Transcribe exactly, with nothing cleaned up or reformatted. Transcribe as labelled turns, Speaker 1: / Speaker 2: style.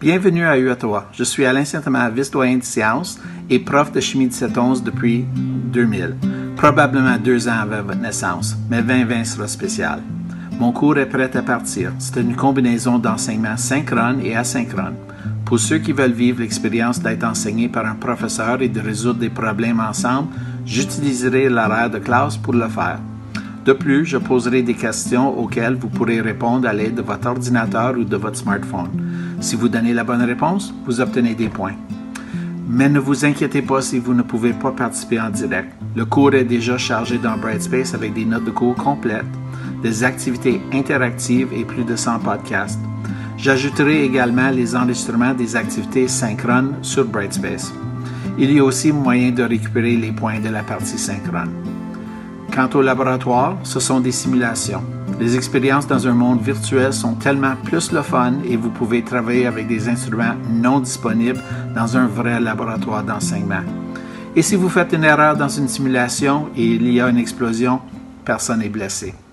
Speaker 1: Bienvenue à d'uOttawa. Je suis Alain Saint-Amand, vice-doyen de sciences et prof de chimie dix-sept onze depuis deux mille. Probablement deux ans avant votre naissance, mais vingt vingt sera spécial. Mon cours est prêt à partir. C'est une combinaison d'enseignement synchrone et asynchrone. Pour ceux qui veulent vivre l'expérience d'être enseigné par un professeur et de résoudre des problèmes ensemble, j'utiliserai l'horaire de classe pour le faire. De plus, je poserai des questions auxquelles vous pourrez répondre à l'aide de votre ordinateur ou de votre smartphone. Si vous donnez la bonne réponse, vous obtenez des points. Mais ne vous inquiétez pas si vous ne pouvez pas participer en direct. Le cours est déjà chargé dans Brightspace avec des notes de cours complètes, des activités interactives et plus de cent podcasts. J'ajouterai également les enregistrements des activités synchrones sur Brightspace. Il y a aussi moyen de récupérer les points de la partie synchrone. Quant au laboratoire, ce sont des simulations. Les expériences dans un monde virtuel sont tellement plus le fun et vous pouvez travailler avec des instruments non disponibles dans un vrai laboratoire d'enseignement. Et si vous faites une erreur dans une simulation et il y a une explosion, personne n'est blessé.